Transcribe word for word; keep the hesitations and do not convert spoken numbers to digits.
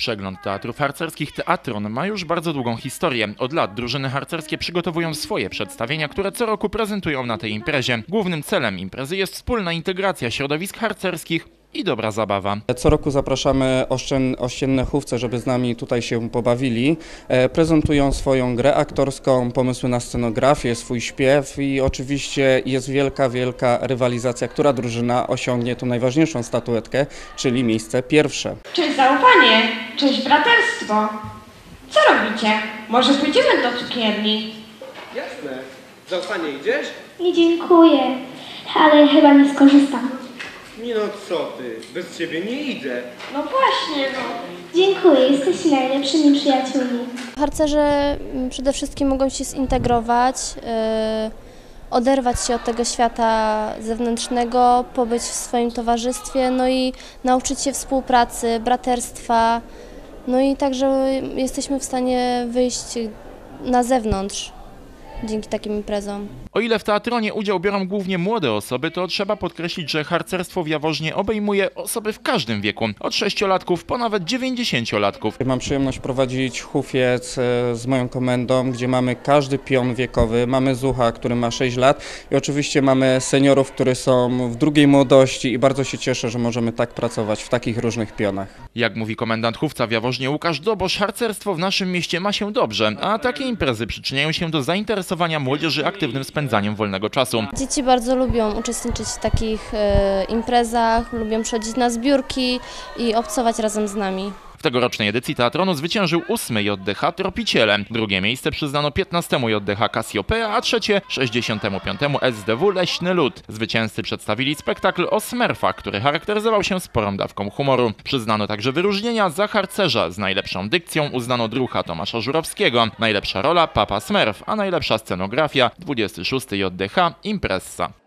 Przegląd teatrów harcerskich Teatron ma już bardzo długą historię. Od lat drużyny harcerskie przygotowują swoje przedstawienia, które co roku prezentują na tej imprezie. Głównym celem imprezy jest wspólna integracja środowisk harcerskich i dobra zabawa. Co roku zapraszamy oszczęd, ościenne chówce, żeby z nami tutaj się pobawili. E, prezentują swoją grę aktorską, pomysły na scenografię, swój śpiew i oczywiście jest wielka, wielka rywalizacja, która drużyna osiągnie tą najważniejszą statuetkę, czyli miejsce pierwsze. Cześć zaufanie, cześć braterstwo. Co robicie? Może pójdziemy do cukierni? Jasne. Zaufanie idziesz? Nie dziękuję, ale chyba nie skorzystam. Nie no co ty, bez ciebie nie idę. No właśnie, no. Dziękuję, jesteście najlepszymi przyjaciółmi. Harcerze przede wszystkim mogą się zintegrować, yy, oderwać się od tego świata zewnętrznego, pobyć w swoim towarzystwie, no i nauczyć się współpracy, braterstwa, no i także jesteśmy w stanie wyjść na zewnątrz dzięki takim imprezom. O ile w Teatronie udział biorą głównie młode osoby, to trzeba podkreślić, że harcerstwo w Jaworznie obejmuje osoby w każdym wieku, od sześciolatków po nawet dziewięćdziesięciolatków. Mam przyjemność prowadzić hufiec z moją komendą, gdzie mamy każdy pion wiekowy. Mamy zucha, który ma sześć lat i oczywiście mamy seniorów, którzy są w drugiej młodości i bardzo się cieszę, że możemy tak pracować w takich różnych pionach. Jak mówi komendant chówca w Jaworznie Łukasz Dobosz, harcerstwo w naszym mieście ma się dobrze, a takie imprezy przyczyniają się do zainteresowania młodzieży aktywnym spędzaniem wolnego czasu. Dzieci bardzo lubią uczestniczyć w takich e, imprezach, lubią przychodzić na zbiórki i obcować razem z nami. W tegorocznej edycji Teatronu zwyciężył ósmy J D H Tropiciele. Drugie miejsce przyznano piętnastemu J D H Cassiopeia, a trzecie sześćdziesiątemu piątemu S D W Leśny Lud. Zwycięzcy przedstawili spektakl o Smurfach, który charakteryzował się sporą dawką humoru. Przyznano także wyróżnienia za harcerza. Z najlepszą dykcją uznano drucha Tomasza Żurowskiego. Najlepsza rola Papa Smurf, a najlepsza scenografia dwudziesty szósty J D H Impressa.